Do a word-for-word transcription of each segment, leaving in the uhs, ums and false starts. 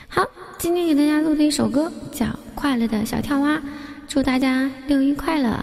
好，今天给大家录的一首歌叫《快乐的小跳蛙》，祝大家六一快乐！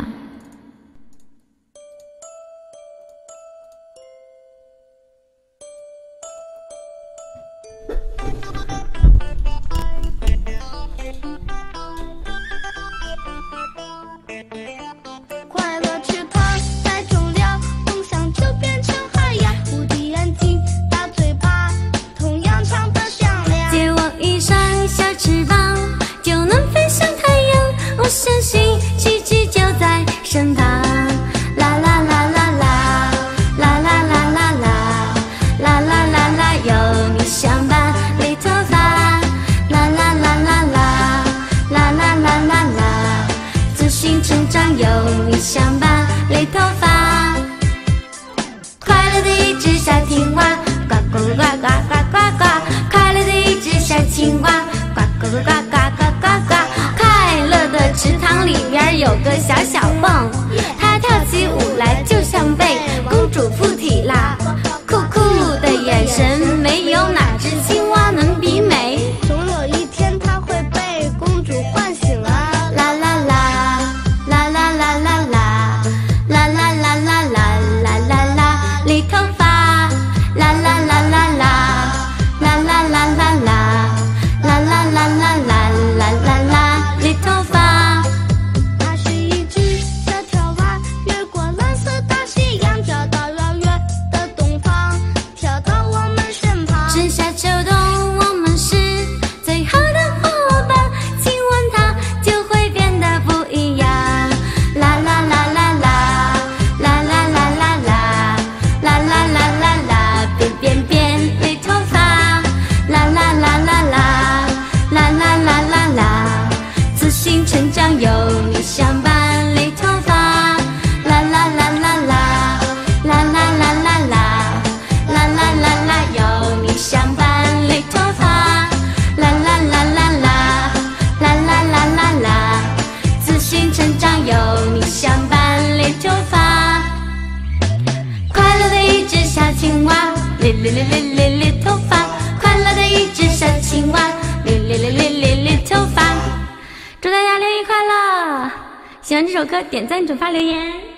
快乐池塘太重了，梦想就变成海洋。无敌眼睛，大嘴巴，同样唱得响亮。 借我一双小翅膀，就能飞向太阳。我相信奇迹就在身旁。啦啦啦啦啦，啦啦啦啦啦，啦啦啦啦，有你相伴，绿头发。啦啦啦啦啦，啦啦啦啦啦，自信成长有你相伴，绿头发。快乐的一只小青蛙，呱呱呱呱呱呱呱。快乐的一只小青蛙，呱呱呱呱呱呱呱呱。快乐的池塘里边有个小小蹦，它跳起舞来就像被公主附体啦，酷酷的眼神，没有哪只青蛙能比美。 总有一天他会被公主唤醒啊！ 啦啦啦，啦啦啦啦啦，啦啦啦啦啦啦啦啦，绿头发，啦啦啦啦啦，啦啦啦啦啦，啦啦啦啦啦啦啦啦，绿头发。 它是一只小跳蛙，越过蓝色大西洋，找到遥远的东方，跳到我们身旁。 春夏秋冬，我们是最好的伙伴，亲吻它就会变得不一样。啦啦啦啦啦，啦啦啦啦啦，啦啦啦啦啦，变变变，绿头发。啦啦啦啦啦，啦啦啦啦啦，自信成长有你相伴，绿头发。啦啦啦啦啦，啦啦啦啦啦，啦啦啦啦，有你相伴，绿头发。啦啦啦啦啦，啦啦啦啦啦，自信成长有你相伴，绿头发。快乐的一只小青蛙，绿绿绿绿绿绿头发。快乐的一只小青蛙，绿绿绿绿绿绿头发。祝大家六一快乐！喜欢这首歌，点赞、转发、留言。